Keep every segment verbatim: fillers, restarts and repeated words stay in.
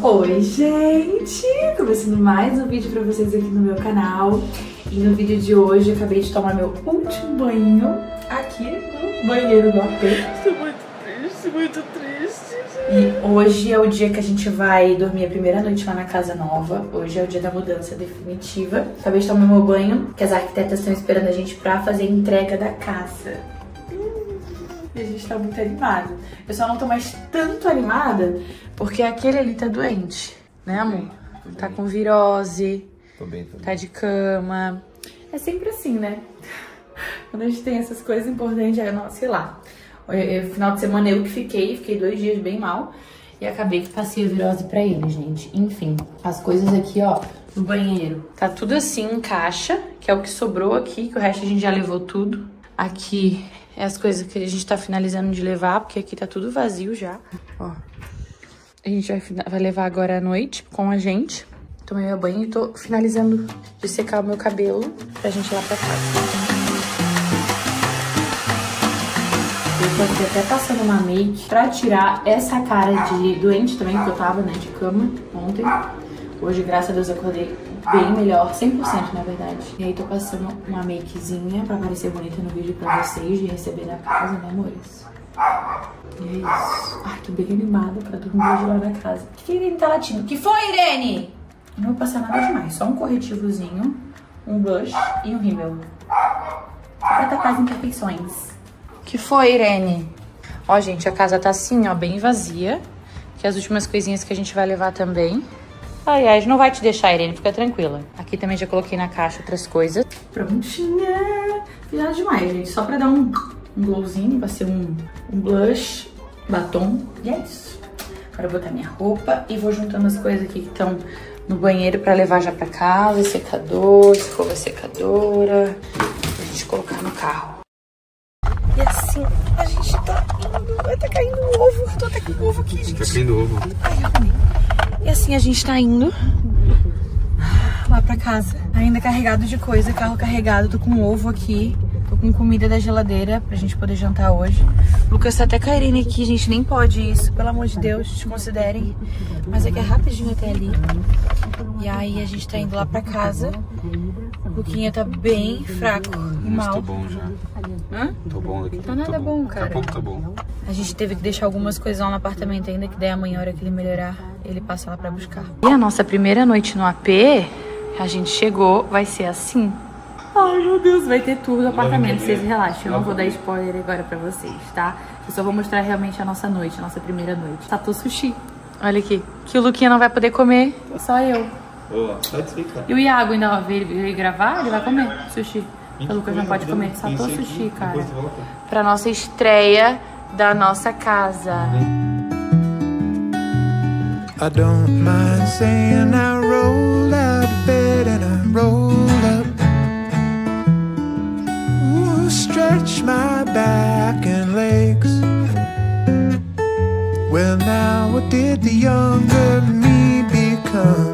Oi, gente! Começando mais um vídeo pra vocês aqui no meu canal. E no vídeo de hoje eu acabei de tomar meu último banho aqui no banheiro do A P. Estou muito triste, muito triste, gente. E hoje é o dia que a gente vai dormir a primeira noite lá na casa nova. Hoje é o dia da mudança definitiva. Acabei de tomar meu banho, que as arquitetas estão esperando a gente pra fazer a entrega da casa. E a gente tá muito animado. Eu só não tô mais tanto animada porque aquele ali tá doente, né, amor? Tá com virose, Tô bem, tô bem. tá de cama. É sempre assim, né? Quando a gente tem essas coisas importantes, aí, não, sei lá. Eu, eu, final de semana eu que fiquei, fiquei dois dias bem mal. E acabei que passei a virose pra ele, gente. Enfim, as coisas aqui, ó, no banheiro. Tá tudo assim em caixa, que é o que sobrou aqui, que o resto a gente já levou tudo. Aqui é as coisas que a gente tá finalizando de levar, porque aqui tá tudo vazio já. Ó, a gente vai, vai levar agora à noite com a gente. Tomei meu banho e tô finalizando de secar o meu cabelo pra gente ir lá pra casa. Eu tô aqui até passando uma make pra tirar essa cara de doente também, que eu tava, né, de cama ontem. Hoje, graças a Deus, eu acordei bem melhor, cem por cento na verdade. E aí tô passando uma makezinha pra parecer bonita no vídeo pra vocês, de receber da casa, né, amores? E é isso. Ai, tô bem animada pra dormir hoje lá na casa. O que, que a Irene tá latindo? Que foi, Irene? Não vou passar nada demais, só um corretivozinho, um blush e um rímel. Só pra tacar as imperfeições. Que foi, Irene? Ó, gente, a casa tá assim, ó, bem vazia. Que as últimas coisinhas que a gente vai levar também. Ai, ai, não vai te deixar, Irene, fica tranquila. Aqui também já coloquei na caixa outras coisas. Prontinha. Fiz nada demais, gente, só pra dar um, um glowzinho, vai ser um, um blush, batom. E é isso. Agora eu vou botar minha roupa e vou juntando as coisas aqui que estão no banheiro pra levar já pra casa. Secador, escova secadora, pra gente colocar no carro. E assim, a gente tá indo. Vai tá caindo o ovo. Eu tô até com o ovo aqui, gente. Tá caindo ovo. Ai, eu também. E assim, a gente tá indo lá pra casa. Ainda carregado de coisa, carro carregado. Tô com ovo aqui. Tô com comida da geladeira pra gente poder jantar hoje. O Lucas tá até com a Irene aqui, gente. Nem pode isso. Pelo amor de Deus, desconsiderem. Mas é que é rapidinho até ali. E aí a gente tá indo lá pra casa. O Luquinha tá bem fraco e Mas mal. tô bom já. Hã? Tô bom daqui. Tá nada bom, cara. Daqui a pouco tá bom. A gente teve que deixar algumas coisas lá no apartamento ainda, que daí amanhã, a hora que ele melhorar, ele passa lá pra buscar. E a nossa primeira noite no A P, a gente chegou, vai ser assim. Ai, meu Deus, vai ter tudo no apartamento, vocês relaxem. Eu não vou dar spoiler agora pra vocês, tá? Eu só vou mostrar realmente a nossa noite, a nossa primeira noite. Satou sushi. Olha aqui, que o Luquinha não vai poder comer, só eu. Ô, sai disso aí, cara. E o Iago ainda veio, veio gravar, ele vai comer sushi. O Lucas não pode comer, satou sushi, cara. Pra nossa estreia da nossa casa. I don't mind saying I roll out of bed and I roll up. Ooh, stretch my back and legs. Well, now what did the younger me become?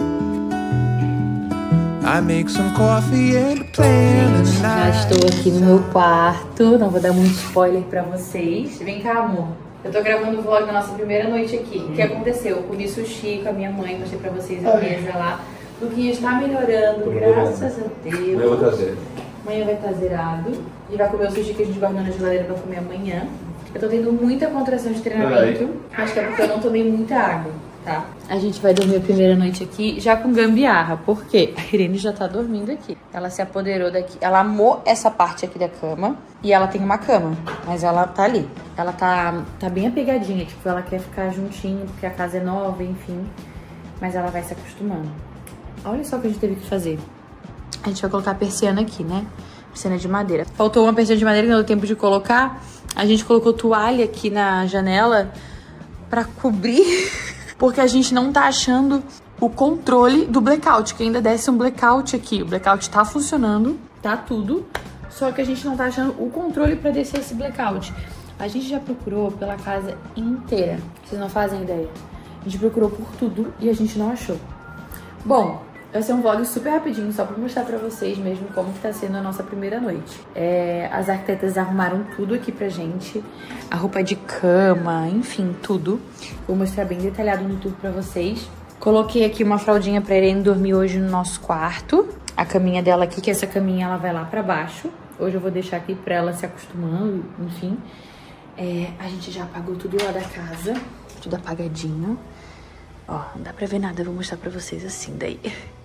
I make some coffee and plan Gente, já estou aqui no meu quarto. Não vou dar muito spoiler pra vocês. Vem cá, amor. Eu tô gravando o vlog da nossa primeira noite aqui. O que aconteceu? Eu comi sushi com a minha mãe, mostrei pra vocês a mesa lá. O Luquinha está melhorando, graças a Deus. Eu vou trazer. Amanhã vai estar zerado. A gente vai comer o sushi que a gente guardou na geladeira pra comer amanhã. Eu tô tendo muita contração de treinamento. Acho que é porque eu não tomei muita água, tá? A gente vai dormir a primeira noite aqui já com gambiarra. Por quê? A Irene já tá dormindo aqui. Ela se apoderou daqui. Ela amou essa parte aqui da cama. E ela tem uma cama, mas ela tá ali. Ela tá, tá bem apegadinha. Tipo, ela quer ficar juntinho porque a casa é nova, enfim. Mas ela vai se acostumando. Olha só o que a gente teve que fazer. A gente vai colocar a persiana aqui, né? Persiana de madeira. Faltou uma persiana de madeira que não deu tempo de colocar. A gente colocou toalha aqui na janela pra cobrir. Porque a gente não tá achando o controle do blackout, que ainda desce um blackout aqui. O blackout tá funcionando, tá tudo. Só que a gente não tá achando o controle pra descer esse blackout. A gente já procurou pela casa inteira. Vocês não fazem ideia. A gente procurou por tudo e a gente não achou. Bom, vai ser um vlog super rapidinho, só pra mostrar pra vocês mesmo como que tá sendo a nossa primeira noite. É, as arquitetas arrumaram tudo aqui pra gente. A roupa de cama, enfim, tudo. Vou mostrar bem detalhado no tour pra vocês. Coloquei aqui uma fraldinha pra Irene dormir hoje no nosso quarto. A caminha dela aqui, que essa caminha ela vai lá pra baixo. Hoje eu vou deixar aqui pra ela se acostumando, enfim. É, a gente já apagou tudo lá da casa. Tudo apagadinho. Ó, não dá pra ver nada, eu vou mostrar pra vocês assim daí.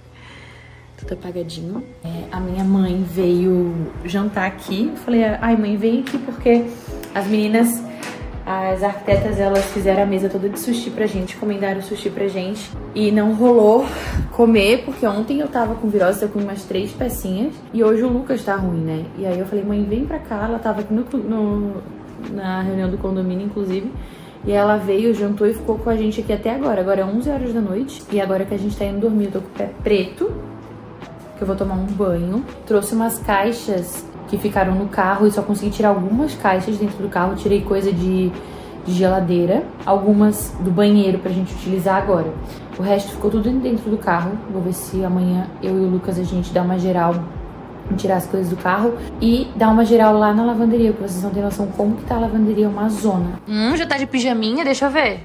Tudo apagadinho. É, a minha mãe veio jantar aqui. Eu falei, ai mãe, vem aqui porque as meninas, as arquitetas, elas fizeram a mesa toda de sushi pra gente, encomendaram sushi pra gente. E não rolou comer, porque ontem eu tava com virose, eu comi umas três pecinhas. E hoje o Lucas tá ruim, né? E aí eu falei, mãe, vem pra cá. Ela tava aqui no, no, na reunião do condomínio, inclusive. E ela veio, jantou e ficou com a gente aqui até agora. Agora é onze horas da noite. E agora que a gente tá indo dormir, eu tô com o pé preto. Que eu vou tomar um banho. Trouxe umas caixas que ficaram no carro e só consegui tirar algumas caixas dentro do carro. Tirei coisa de, de geladeira. Algumas do banheiro pra gente utilizar agora. O resto ficou tudo dentro do carro. Vou ver se amanhã eu e o Lucas a gente dá uma geral, tirar as coisas do carro e dar uma geral lá na lavanderia, porque vocês não têm noção como que tá a lavanderia, é uma zona. Hum, já tá de pijaminha? Deixa eu ver.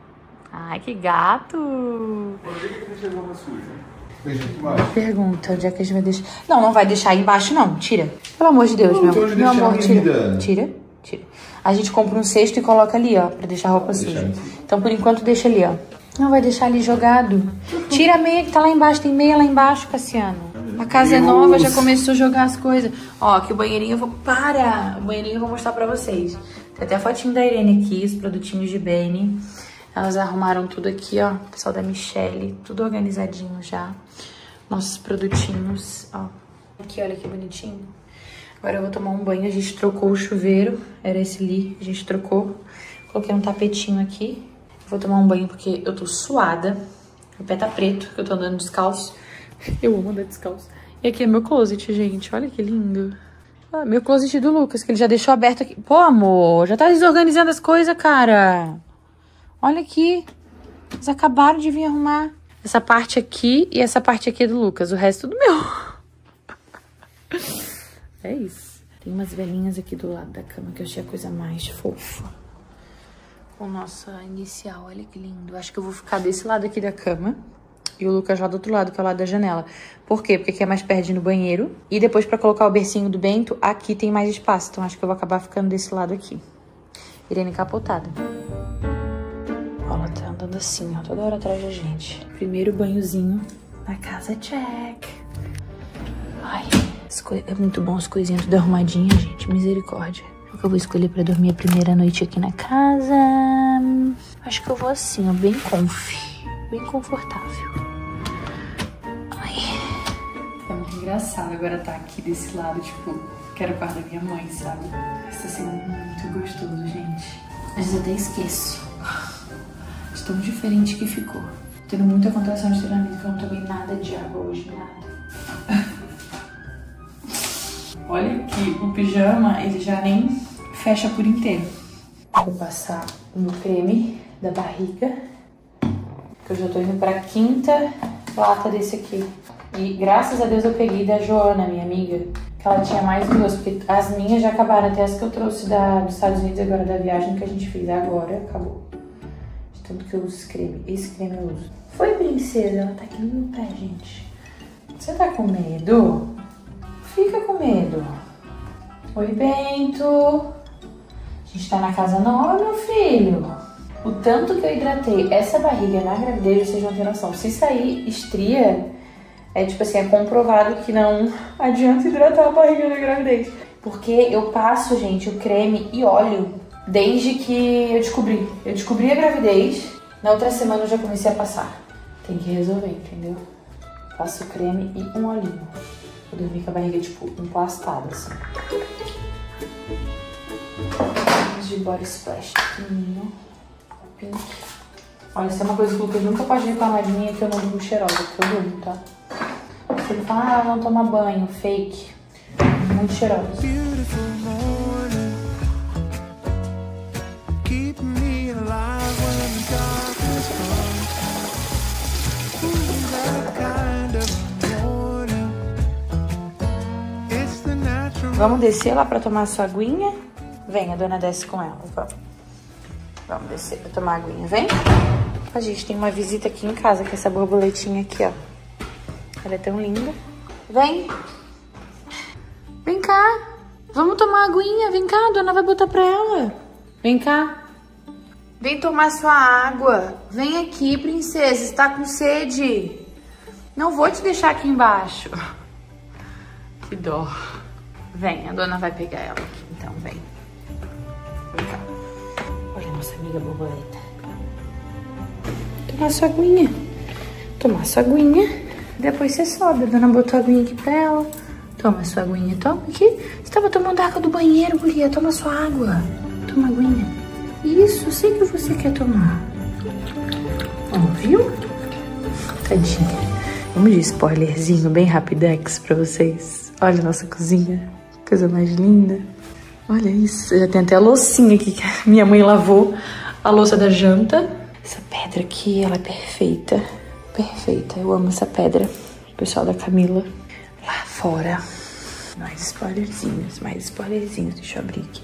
Ai, que gato. Onde é que você deixou a roupa suja? Pergunta, onde é que a gente vai deixar? Não, não vai deixar aí embaixo, não. Tira. Pelo amor de Deus, não, meu, então meu amor, tira. Vida. Tira, tira. A gente compra um cesto e coloca ali, ó, pra deixar a roupa suja. Então, por enquanto, deixa ali, ó. Não, vai deixar ali jogado. Tira a meia que tá lá embaixo. Tem meia lá embaixo, Cassiano. A casa é nova, já começou a jogar as coisas. Ó, aqui o banheirinho eu vou... Para! O banheirinho eu vou mostrar pra vocês. Tem até a fotinho da Irene aqui, os produtinhos de Bene. Elas arrumaram tudo aqui, ó. O pessoal da Michelle, tudo organizadinho já. Nossos produtinhos, ó. Aqui, olha que bonitinho. Agora eu vou tomar um banho. A gente trocou o chuveiro. Era esse ali, a gente trocou. Coloquei um tapetinho aqui. Vou tomar um banho porque eu tô suada. Meu pé tá preto, que eu tô andando descalço. Eu amo andar descalço. E aqui é meu closet, gente. Olha que lindo. Ah, meu closet do Lucas, que ele já deixou aberto aqui. Pô, amor, já tá desorganizando as coisas, cara. Olha aqui. Eles acabaram de vir arrumar. Essa parte aqui e essa parte aqui é do Lucas. O resto do meu. É isso. Tem umas velhinhas aqui do lado da cama que eu achei a coisa mais fofa. Com nossa inicial, olha que lindo. Acho que eu vou ficar desse lado aqui da cama. E o Lucas lá do outro lado, que é o lado da janela. Por quê? Porque aqui é mais perto no banheiro. E depois pra colocar o bercinho do Bento, aqui tem mais espaço. Então acho que eu vou acabar ficando desse lado aqui. Irene capotada. Ó, ela tá andando assim, ó. Toda hora atrás da gente. Primeiro banhozinho na casa, check. Ai, é muito bom as coisinhas tudo arrumadinhas, gente. Misericórdia. O que eu vou escolher pra dormir a primeira noite aqui na casa? Acho que eu vou assim, ó. Bem conf. Bem confortável. Ai. É muito engraçado agora estar aqui desse lado, tipo, quero o quarto da minha mãe, sabe? Isso tá sendo muito gostoso, gente. Às vezes eu até esqueço de tão diferente que ficou. Tô tendo muita contração de treinamento, que eu não tomei nada de água hoje, nada. Olha que o pijama, ele já nem fecha por inteiro. Vou passar o meu creme da barriga. Eu já tô indo pra quinta lata desse aqui. E graças a Deus eu peguei da Joana, minha amiga, que ela tinha mais duas, porque as minhas já acabaram, até as que eu trouxe da, dos Estados Unidos agora, da viagem que a gente fez agora, acabou. De tanto que eu uso esse creme. Esse creme eu uso. Foi, princesa? Ela tá aqui no meu pé, gente. Você tá com medo? Fica com medo. Oi, Bento. A gente tá na casa nova, meu filho. O tanto que eu hidratei essa barriga na gravidez, vocês não têm noção. Se sair estria, é tipo assim, é comprovado que não adianta hidratar a barriga na gravidez. Porque eu passo, gente, o creme e óleo desde que eu descobri. Eu descobri a gravidez, na outra semana eu já comecei a passar. Tem que resolver, entendeu? Passo o creme e um olhinho. Eu dormi com a barriga, tipo, emplastada, assim. De body splash pequenininho. Pink. Olha, isso é uma coisa que o Lucas nunca pode reclamar de mim, é que eu não durmo cheirosa, porque eu durmo, tá? Se ele fala, ah, ela não toma banho, fake. Muito cheirosa. Vamos descer lá pra tomar a sua aguinha? Vem, a dona desce com ela, vamos. Vamos descer pra tomar a aguinha, vem? A gente tem uma visita aqui em casa, que é essa borboletinha aqui, ó. Ela é tão linda. Vem. Vem cá. Vamos tomar aguinha. Vem cá, a dona vai botar pra ela. Vem cá. Vem tomar sua água. Vem aqui, princesa. Está com sede? Não vou te deixar aqui embaixo. Que dó. Vem, a dona vai pegar ela aqui. Então, vem. Vem cá. Olha a nossa amiga borboleta. Tomar sua aguinha. Tomar sua aguinha. Depois você sobe. A dona botou a aguinha aqui pra ela. Toma sua aguinha. Toma aqui. Você tava tomando água do banheiro, guria. Toma sua água. Toma aguinha. Isso, eu sei que você quer tomar. Ó, viu? Tadinha. Vamos de spoilerzinho bem rapidex pra vocês. Olha a nossa cozinha. Coisa mais linda. Olha isso. Já tem até a loucinha aqui que a minha mãe lavou. A louça da janta. Essa pedra aqui, ela é perfeita. Perfeita. Eu amo essa pedra. O pessoal da Camila. Lá fora. Mais spoilerzinhos. Mais spoilerzinhos. Deixa eu abrir aqui.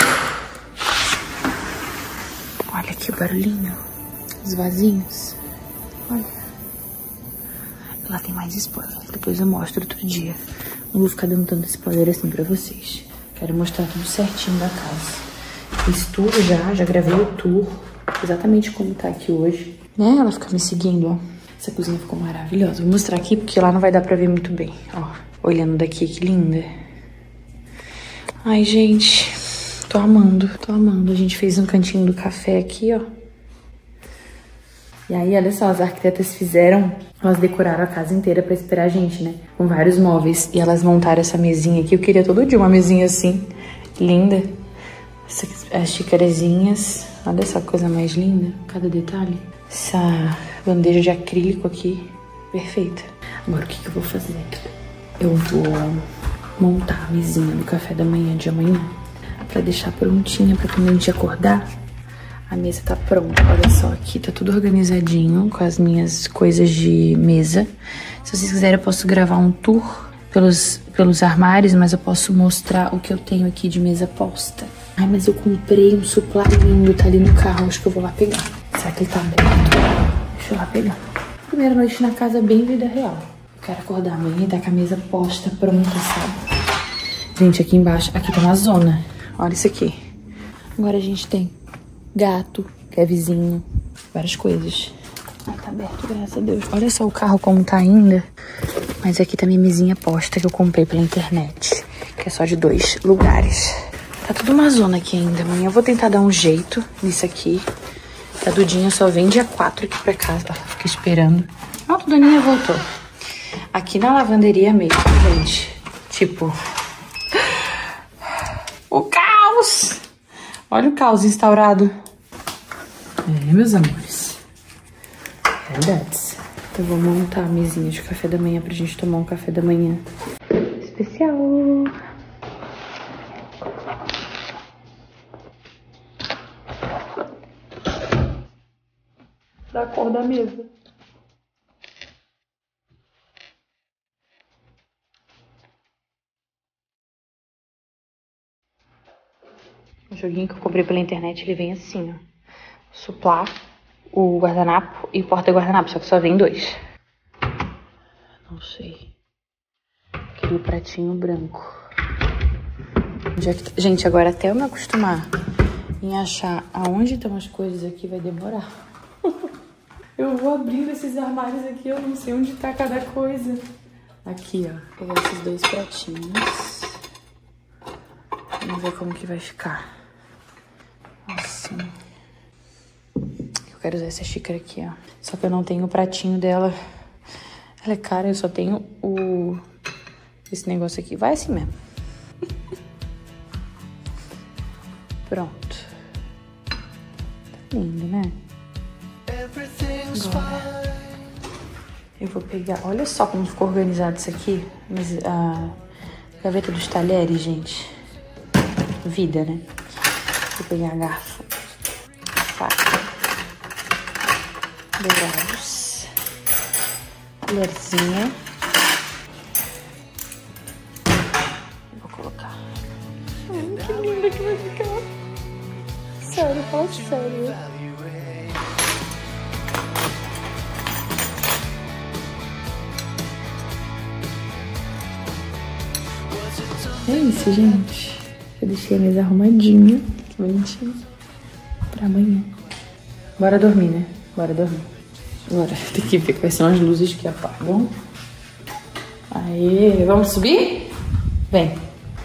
Olha aqui o barulhinho. Os vasinhos. Olha. Lá tem mais spoiler. Depois eu mostro outro dia. Não vou ficar dando tanto spoiler assim pra vocês. Quero mostrar tudo certinho da casa. Fiz tudo já. Já gravei o tour. Exatamente como tá aqui hoje. Né? Ela fica me seguindo, ó. Essa cozinha ficou maravilhosa. Vou mostrar aqui porque lá não vai dar pra ver muito bem. Ó. Olhando daqui, que linda. Ai, gente. Tô amando. Tô amando. A gente fez um cantinho do café aqui, ó. E aí, olha só, as arquitetas fizeram, elas decoraram a casa inteira pra esperar a gente, né? Com vários móveis. E elas montaram essa mesinha aqui. Eu queria todo dia uma mesinha assim, linda. Essa, as xicarazinhas. Olha essa coisa mais linda, cada detalhe. Essa bandeja de acrílico aqui, perfeita. Agora, o que, que eu vou fazer? Eu vou montar a mesinha do café da manhã de amanhã. Pra deixar prontinha, pra quando a gente acordar, a mesa tá pronta. Olha só, aqui tá tudo organizadinho com as minhas coisas de mesa. Se vocês quiserem, eu posso gravar um tour pelos, pelos armários, mas eu posso mostrar o que eu tenho aqui de mesa posta. Ai, mas eu comprei um suplá lindo, tá ali no carro, acho que eu vou lá pegar. Será que ele tá aberto? Deixa eu lá pegar. Primeira noite na casa, bem vida real. Eu quero acordar amanhã e tá com a mesa posta, pronta, sabe? Gente, aqui embaixo, aqui tá uma zona. Olha isso aqui. Agora a gente tem gato, que é vizinho, várias coisas. Ai, tá aberto, graças a Deus. Olha só o carro como tá ainda. Mas aqui tá minha mesinha posta que eu comprei pela internet. Que é só de dois lugares. Tá tudo uma zona aqui ainda. Amanhã eu vou tentar dar um jeito nisso aqui. A Dudinha só vem dia quatro aqui pra casa. Ela fica esperando. Pronto, Daninha voltou. Aqui na lavanderia mesmo, gente. Tipo... O caos! Olha o caos instaurado. É, meus amores. Verdades. Eu vou montar a mesinha de café da manhã pra gente tomar um café da manhã especial. Da cor da mesa. O joguinho que eu comprei pela internet, ele vem assim, ó. Suplá, o guardanapo e o porta-guardanapo, só que só vem dois. Não sei. Queria o pratinho branco. Já que... Gente, agora até eu me acostumar em achar aonde estão as coisas aqui vai demorar. Eu vou abrindo esses armários aqui, eu não sei onde tá cada coisa. Aqui, ó. Vou pegar esses dois pratinhos. Vamos ver como que vai ficar. Assim. Eu quero usar essa xícara aqui, ó. Só que eu não tenho o pratinho dela. Ela é cara, eu só tenho o... Esse negócio aqui. Vai assim mesmo. Pronto. Tá lindo, né? Agora, eu vou pegar... Olha só como ficou organizado isso aqui. Mas a gaveta dos talheres, gente. Vida, né? Vou pegar a garfo. Faca. Dourados. Colherzinha. Vou colocar. Hum, que linda que vai ficar. Sério, fala sério. É isso, gente. Eu deixei a mesa arrumadinha, bonitinha, pra amanhã. Bora dormir, né? Bora dormir. Bora, tem que ver quais são as luzes que apagam. Aê, vamos subir? Vem.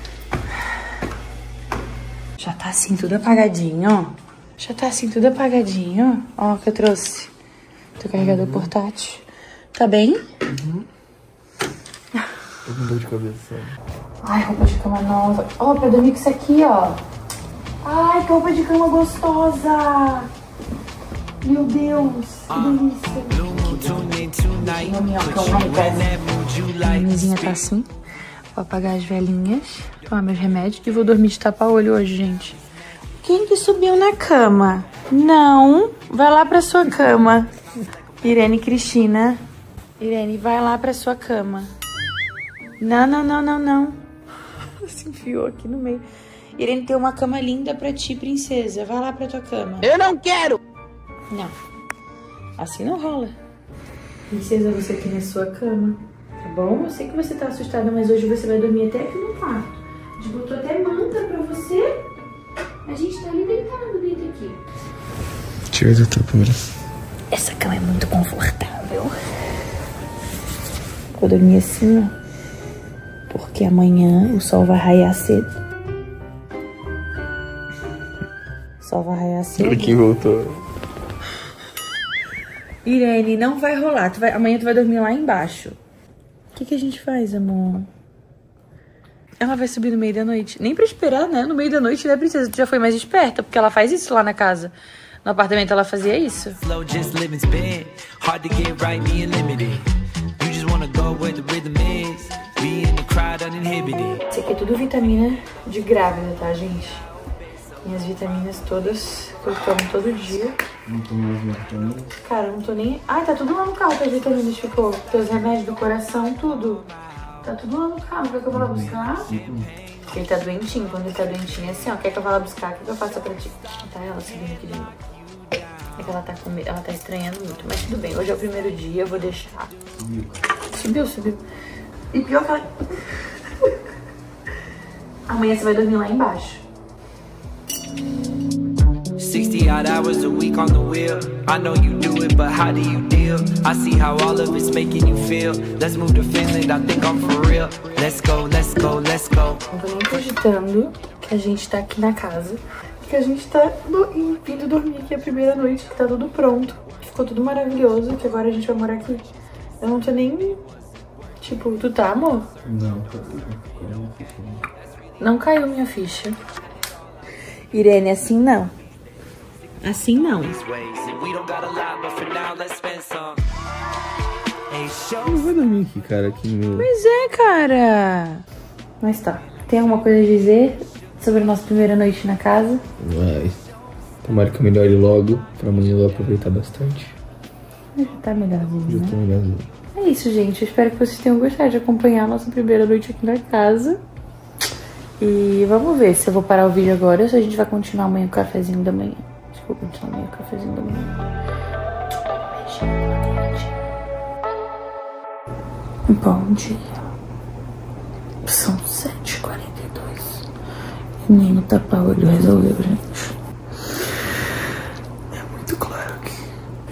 Já tá assim tudo apagadinho, ó. Já tá assim tudo apagadinho, ó. Ó, que eu trouxe. Teu carregador uhum. portátil. Tá bem? Uhum. Tô com dor de cabeça. Ai, roupa de cama nova. Ó, pra dormir com isso aqui, ó. Ai, que roupa de cama gostosa. Meu Deus, que delícia. Meu minhocão lá em casa. A mesinha tá assim. Vou apagar as velinhas, tomar meus remédios e vou dormir de tapa-olho hoje, gente. Quem que subiu na cama? Não, vai lá pra sua cama. Irene Cristina. Irene, vai lá pra sua cama. Não, não, não, não, não. Se enfiou aqui no meio. Irene, tem uma cama linda pra ti, princesa. Vai lá pra tua cama. Eu não quero! Não, assim não rola. Princesa, você aqui na sua cama. Tá bom? Eu sei que você tá assustada, mas hoje você vai dormir até aqui no quarto. A gente botou até manta pra você. A gente tá ali deitado, deita aqui. Tira da tua câmera. Essa cama é muito confortável. Vou dormir assim, ó. Porque amanhã o sol vai raiar cedo. O sol vai raiar cedo. Olha quem voltou. Irene, não vai rolar. Tu vai... Amanhã tu vai dormir lá embaixo. O que que a gente faz, amor? Ela vai subir no meio da noite. Nem pra esperar, né? No meio da noite, né, princesa? Tu já foi mais esperta, porque ela faz isso lá na casa. No apartamento ela fazia isso. Isso aqui é tudo vitamina de grávida, tá, gente? Minhas vitaminas todas que eu tomo todo dia. Não tô mais vitaminas? Cara, eu não tô nem... Ai, tá tudo lá no carro que as vitaminas ficou. Teus remédios do coração, tudo. Tá tudo lá no carro. Quer que eu vá lá buscar? Ele tá doentinho. Quando ele tá doentinho é assim, ó. Quer que eu vá lá buscar? O que, que eu faço pra ti? Tá ela subindo aqui de novo. É que ela tá, com... ela tá estranhando muito. Mas tudo bem. Hoje é o primeiro dia. Eu vou deixar. Subiu. Subiu, subiu. E pior que ela... Amanhã você vai dormir lá embaixo. sixty odd hours a week on the wheel. I know you do it, but how do you deal? I see how all of it's making you feel. Let's move to Finland, I think I'm for real. Let's go, let's go, let's go. Não tô nem acreditando que a gente tá aqui na casa. Que a gente tá do... vindo dormir aqui a primeira noite. Que tá tudo pronto. Ficou tudo maravilhoso. Que agora a gente vai morar aqui. Eu não tô nem... Tipo, tu tá, amor? Não, não caiu minha ficha. Irene, assim não. Assim não. Não vai dormir aqui, cara, aqui no meu... Pois é, cara. Mas tá. Tem alguma coisa a dizer sobre a nossa primeira noite na casa? Vai. Tomara que eu melhore logo, pra amanhã eu aproveitar bastante. Já tá melhorzinho, Já né? tô melhorzinho. É isso, gente. Eu espero que vocês tenham gostado de acompanhar a nossa primeira noite aqui na casa. E vamos ver se eu vou parar o vídeo agora ou se a gente vai continuar amanhã com o cafezinho da manhã. Acho que eu vou continuar amanhã com o cafezinho da manhã. Bom dia. São sete e quarenta e dois. E nem o tapa-olho resolveu, gente. É muito claro aqui.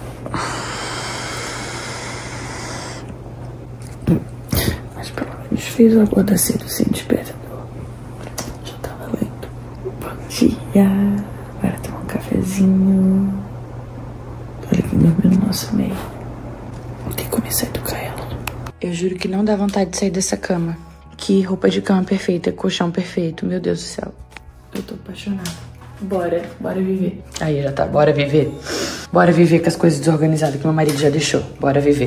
Mas pelo menos fez o acordar cedo sem despertador. Já tá valendo. Bom dia. Agora tomar um cafezinho. Olha quem dormiu no nosso meio. Vou ter que começar a educar ela. Eu juro que não dá vontade de sair dessa cama. Que roupa de cama perfeita, colchão perfeito. Meu Deus do céu. Eu tô apaixonada. Bora, bora viver. Aí já tá, bora viver. Bora viver com as coisas desorganizadas que meu marido já deixou. Bora viver.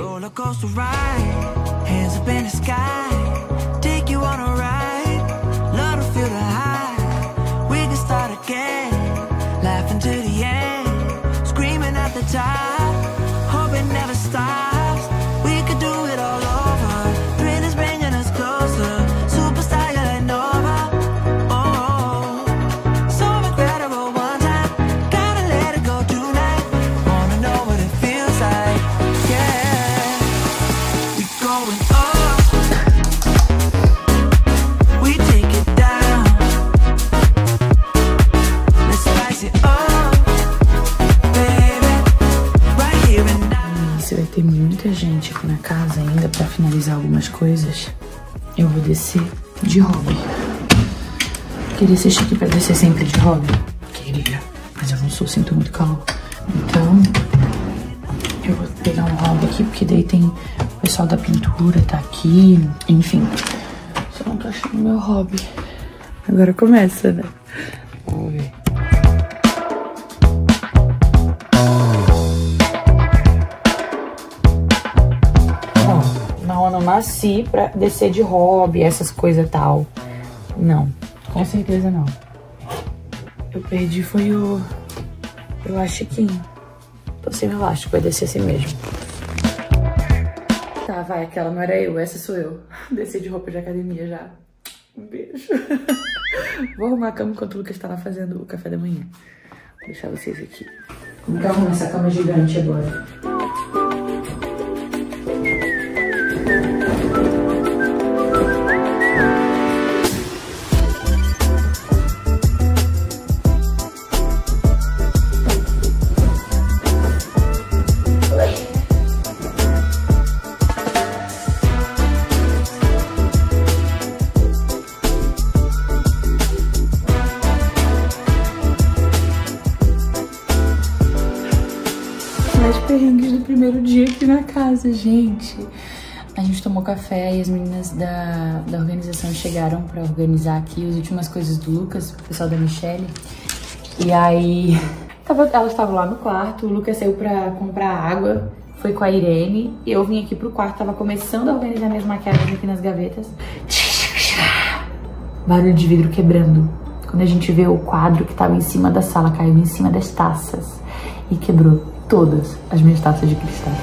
ter muita gente aqui na casa ainda pra finalizar algumas coisas, eu vou descer de hobby. Queria ser chique pra descer sempre de hobby? Queria, mas eu não sou, sinto muito calor. Então, eu vou pegar um hobby aqui, porque daí tem o pessoal da pintura, tá aqui, enfim. Só não tô achando meu hobby. Agora começa, né? Vamos ver. Bom, não, eu não nasci pra descer de hobby, essas coisas tal. Não, com certeza não. Eu perdi foi o elastiquinho. Tô sem o elástico, vai descer assim mesmo. Tá, vai, aquela não era eu, essa sou eu. Desci de roupa de academia já. Um beijo. Vou arrumar a cama enquanto o Lucas tá lá fazendo o café da manhã. Vou deixar vocês aqui. Como que eu arrumo essa cama gigante agora? Perrengues do primeiro dia aqui na casa, gente. A gente tomou café e as meninas da, da organização chegaram pra organizar aqui as últimas coisas do Lucas, o pessoal da Michelle. E aí, tava, elas estavam lá no quarto, o Lucas saiu pra comprar água, foi com a Irene. E eu vim aqui pro quarto, tava começando a organizar minhas maquiagens aqui nas gavetas. Barulho de vidro quebrando. Quando a gente vê o quadro que tava em cima da sala, caiu em cima das taças e quebrou todas as minhas taças de cristal.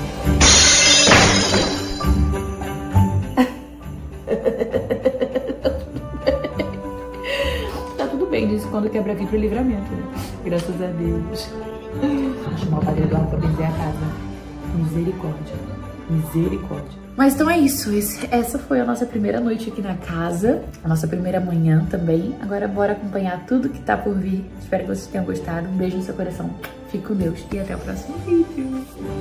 Tá tudo bem, disse quando quebra vidro é livramento, né? Graças a Deus. Vou chamar o Padre Eduardo pra benzer a casa. Misericórdia. Misericórdia. Mas então é isso. Esse, essa foi a nossa primeira noite aqui na casa. A nossa primeira manhã também. Agora bora acompanhar tudo que tá por vir. Espero que vocês tenham gostado. Um beijo no seu coração. Fique com Deus e até o próximo vídeo.